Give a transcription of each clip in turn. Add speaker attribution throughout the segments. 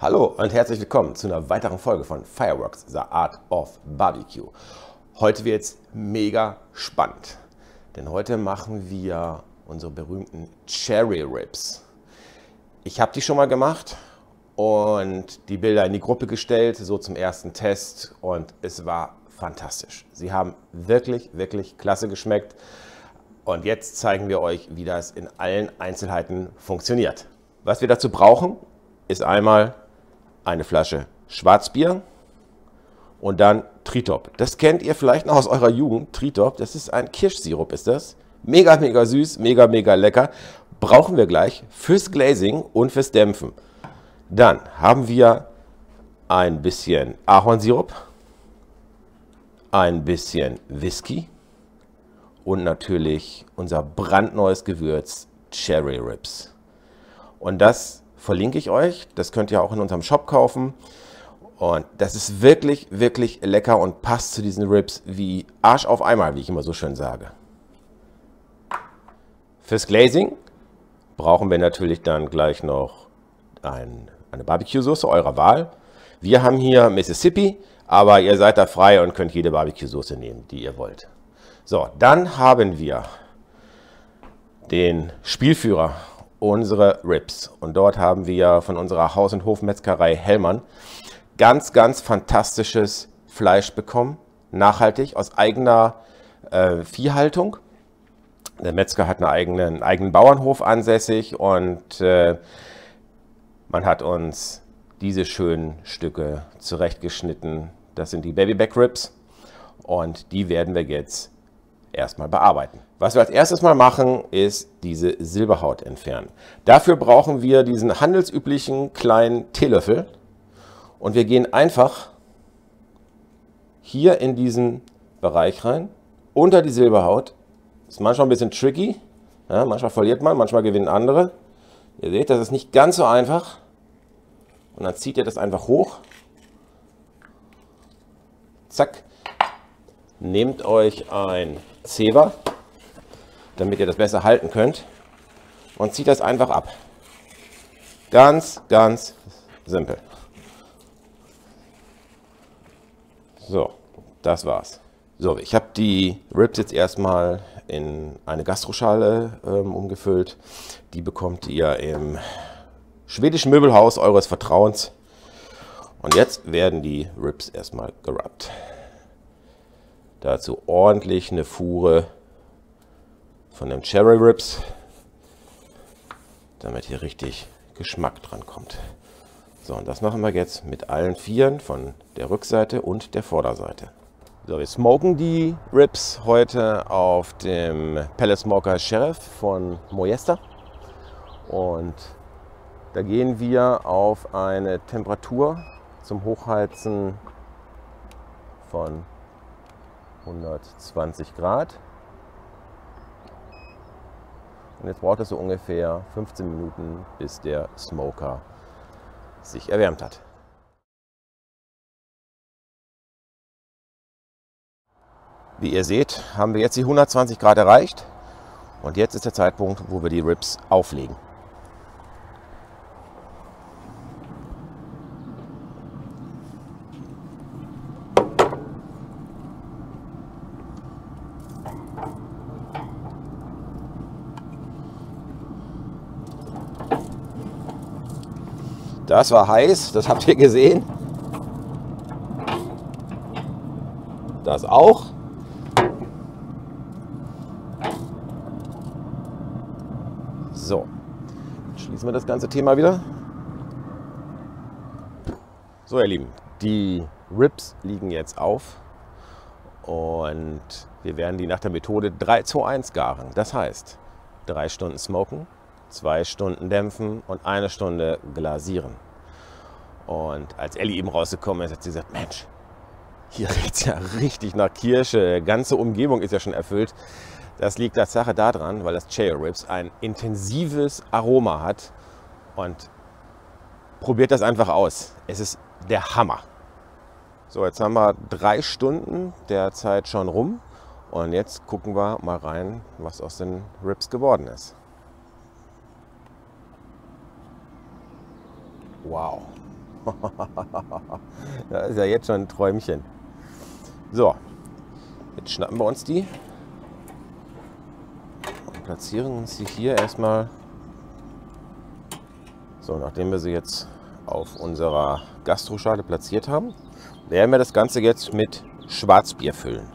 Speaker 1: Hallo und herzlich willkommen zu einer weiteren Folge von Fireworks, The Art of Barbecue. Heute wird es mega spannend, denn heute machen wir unsere berühmten Cherry Ribs. Ich habe die schon mal gemacht und die Bilder in die Gruppe gestellt, so zum ersten Test, und es war fantastisch. Sie haben wirklich, wirklich klasse geschmeckt und jetzt zeigen wir euch, wie das in allen Einzelheiten funktioniert. Was wir dazu brauchen, ist einmal eine Flasche Schwarzbier und dann Tritop. Das kennt ihr vielleicht noch aus eurer Jugend. Tritop, das ist ein Kirschsirup, ist das. Mega, mega süß, mega, mega lecker. Brauchen wir gleich fürs Glazing und fürs Dämpfen. Dann haben wir ein bisschen Ahornsirup, ein bisschen Whisky und natürlich unser brandneues Gewürz Cherry Ribs. Und das verlinke ich euch. Das könnt ihr auch in unserem Shop kaufen. Und das ist wirklich, wirklich lecker und passt zu diesen Ribs wie Arsch auf Eimer, wie ich immer so schön sage. Fürs Glazing brauchen wir natürlich dann gleich noch eine Barbecue-Soße eurer Wahl. Wir haben hier Mississippi, aber ihr seid da frei und könnt jede Barbecue-Soße nehmen, die ihr wollt. So, dann haben wir den Spielführer, unsere Ribs. Und dort haben wir von unserer Haus- und Hofmetzgerei Hellmann ganz, ganz fantastisches Fleisch bekommen. Nachhaltig, aus eigener Viehhaltung. Der Metzger hat einen eigenen Bauernhof ansässig und man hat uns diese schönen Stücke zurechtgeschnitten. Das sind die Babyback Ribs und die werden wir jetzt erstmal bearbeiten. Was wir als erstes mal machen, ist diese Silberhaut entfernen. Dafür brauchen wir diesen handelsüblichen kleinen Teelöffel und wir gehen einfach hier in diesen Bereich rein, unter die Silberhaut. Ist manchmal ein bisschen tricky, ja, manchmal verliert man, manchmal gewinnen andere. Ihr seht, das ist nicht ganz so einfach. Und dann zieht ihr das einfach hoch. Zack. Nehmt euch ein Zewa, damit ihr das besser halten könnt, und zieht das einfach ab. Ganz, ganz simpel. So, das war's. So, ich habe die Ribs jetzt erstmal in eine Gastroschale umgefüllt. Die bekommt ihr im schwedischen Möbelhaus eures Vertrauens. Und jetzt werden die Ribs erstmal gerubbt. Dazu ordentlich eine Fuhre von dem Cherry Ribs, damit hier richtig Geschmack dran kommt. So, und das machen wir jetzt mit allen Vieren von der Rückseite und der Vorderseite. So, wir smoken die Ribs heute auf dem Pellet Smoker Sheriff von Moyesta. Und da gehen wir auf eine Temperatur zum Hochheizen von 120 Grad. Und jetzt braucht es so ungefähr 15 Minuten, bis der Smoker sich erwärmt hat. Wie ihr seht, haben wir jetzt die 120 Grad erreicht. Und jetzt ist der Zeitpunkt, wo wir die Ribs auflegen. Das war heiß, das habt ihr gesehen. Das auch. So, schließen wir das ganze Thema wieder. So, ihr Lieben, die Ribs liegen jetzt auf und wir werden die nach der Methode 3-2-1 garen. Das heißt, 3 Stunden smoken, 2 Stunden dämpfen und 1 Stunde glasieren. Und als Elli eben rausgekommen ist, hat sie gesagt, Mensch, hier riecht es ja richtig nach Kirsche, die ganze Umgebung ist ja schon erfüllt. Das liegt Tatsache daran, weil das Cherry Ribs ein intensives Aroma hat, und probiert das einfach aus. Es ist der Hammer. So, jetzt haben wir 3 Stunden der Zeit schon rum und jetzt gucken wir mal rein, was aus den Ribs geworden ist. Wow. Das ist ja jetzt schon ein Träumchen. So, jetzt schnappen wir uns die und platzieren uns die hier erstmal. So, nachdem wir sie jetzt auf unserer Gastroschale platziert haben, werden wir das Ganze jetzt mit Schwarzbier füllen.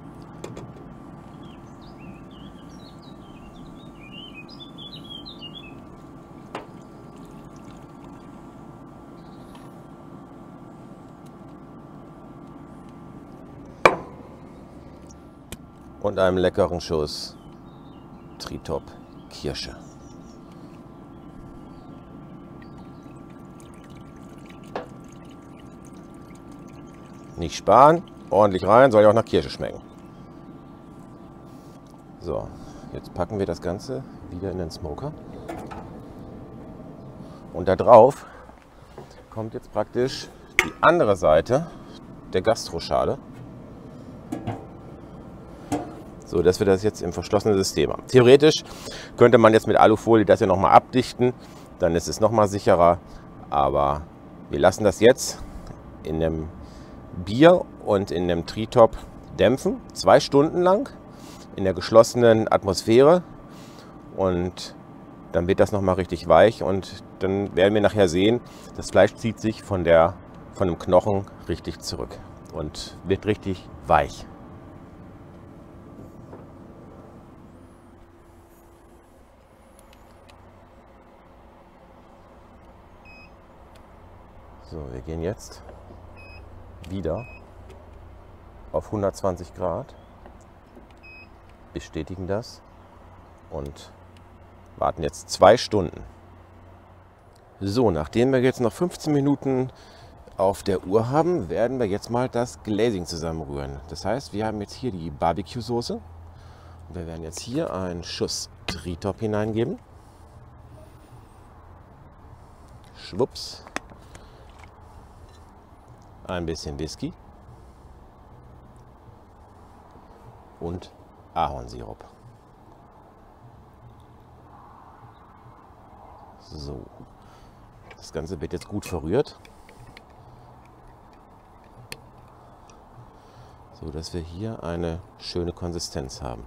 Speaker 1: Und einem leckeren Schuss Tritop Kirsche. Nicht sparen, ordentlich rein, soll ja auch nach Kirsche schmecken. So, jetzt packen wir das Ganze wieder in den Smoker. Und da drauf kommt jetzt praktisch die andere Seite der Gastroschale. So, dass wir das jetzt im verschlossenen System haben. Theoretisch könnte man jetzt mit Alufolie das ja nochmal abdichten, dann ist es nochmal sicherer. Aber wir lassen das jetzt in dem Bier und in dem Tritop dämpfen, 2 Stunden lang in der geschlossenen Atmosphäre. Und dann wird das nochmal richtig weich und dann werden wir nachher sehen, das Fleisch zieht sich von dem Knochen richtig zurück und wird richtig weich. So, wir gehen jetzt wieder auf 120 Grad, bestätigen das und warten jetzt 2 Stunden. So, nachdem wir jetzt noch 15 Minuten auf der Uhr haben, werden wir jetzt mal das Glazing zusammenrühren. Das heißt, wir haben jetzt hier die Barbecue-Soße und wir werden jetzt hier einen Schuss Tritop hineingeben. Schwupps. Ein bisschen Whisky und Ahornsirup. So, das Ganze wird jetzt gut verrührt, so dass wir hier eine schöne Konsistenz haben.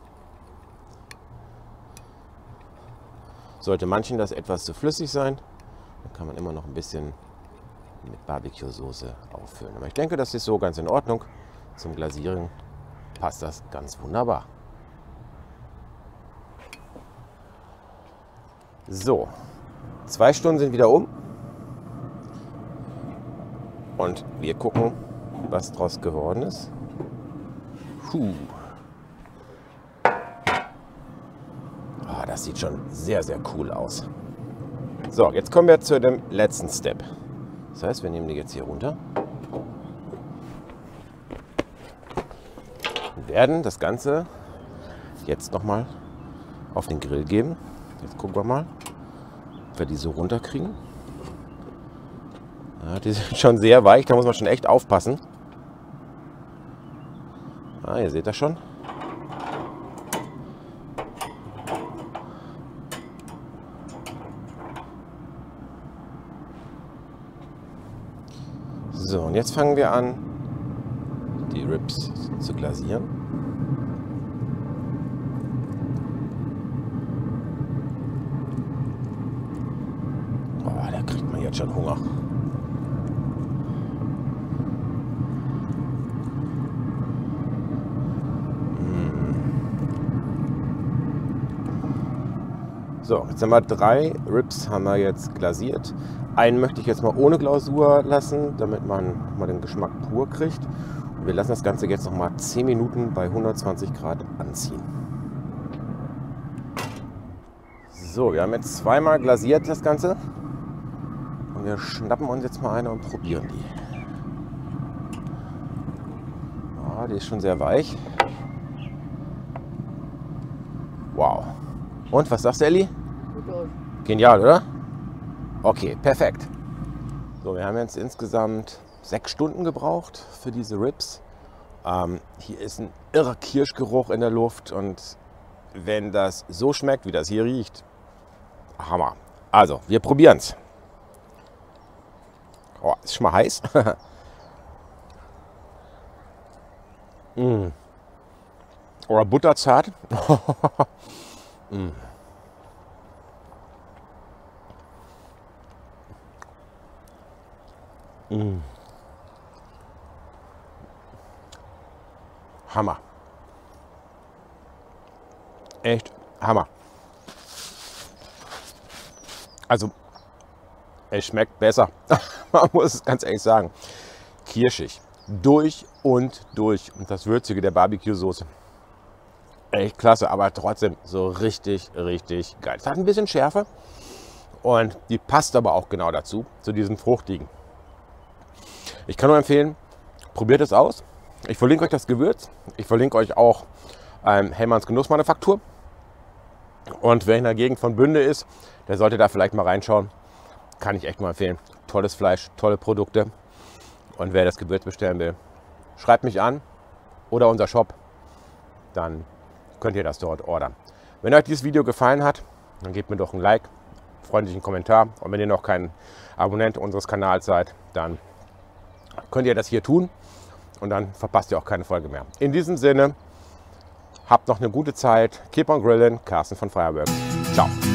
Speaker 1: Sollte manchen das etwas zu flüssig sein, dann kann man immer noch ein bisschen mit Barbecue-Soße auffüllen. Aber ich denke, das ist so ganz in Ordnung. Zum Glasieren passt das ganz wunderbar. So, 2 Stunden sind wieder um. Und wir gucken, was draus geworden ist. Oh, das sieht schon sehr, sehr cool aus. So, jetzt kommen wir zu dem letzten Step. Das heißt, wir nehmen die jetzt hier runter und werden das Ganze jetzt nochmal auf den Grill geben. Jetzt gucken wir mal, ob wir die so runterkriegen. Ja, die sind schon sehr weich, da muss man schon echt aufpassen. Ah, ihr seht das schon. So, und jetzt fangen wir an, die Ribs zu glasieren. Oh, da kriegt man jetzt schon Hunger. So, jetzt haben wir 3 Ribs haben wir jetzt glasiert. Einen möchte ich jetzt mal ohne Glasur lassen, damit man mal den Geschmack pur kriegt. Und wir lassen das Ganze jetzt noch mal 10 Minuten bei 120 Grad anziehen. So, wir haben jetzt 2-mal glasiert das Ganze. Und wir schnappen uns jetzt mal eine und probieren die. Oh, die ist schon sehr weich. Wow. Und, was sagst du, Elli? Genial, oder? Okay, perfekt. So, wir haben jetzt insgesamt 6 Stunden gebraucht für diese Ribs. Hier ist ein irrer Kirschgeruch in der Luft und wenn das so schmeckt, wie das hier riecht, Hammer. Also, wir probieren es. Oh, ist schon mal heiß. Mm. Oder butterzart. Mm. Mm. Hammer. Echt Hammer. Also, es schmeckt besser. Man muss es ganz ehrlich sagen. Kirschig. Durch und durch. Und das Würzige der Barbecue-Soße. Echt klasse, aber trotzdem so richtig, richtig geil. Es hat ein bisschen Schärfe und die passt aber auch genau dazu, zu diesem Fruchtigen. Ich kann nur empfehlen, probiert es aus. Ich verlinke euch das Gewürz. Ich verlinke euch auch Hellmanns Genussmanufaktur. Und wer in der Gegend von Bünde ist, der sollte da vielleicht mal reinschauen. Kann ich echt mal empfehlen. Tolles Fleisch, tolle Produkte. Und wer das Gewürz bestellen will, schreibt mich an oder unser Shop. Dann könnt ihr das dort ordern. Wenn euch dieses Video gefallen hat, dann gebt mir doch ein Like, freundlichen Kommentar. Und wenn ihr noch kein Abonnent unseres Kanals seid, dann könnt ihr das hier tun. Und dann verpasst ihr auch keine Folge mehr. In diesem Sinne, habt noch eine gute Zeit. Keep on grilling. Carsten von Fireworks. Ciao.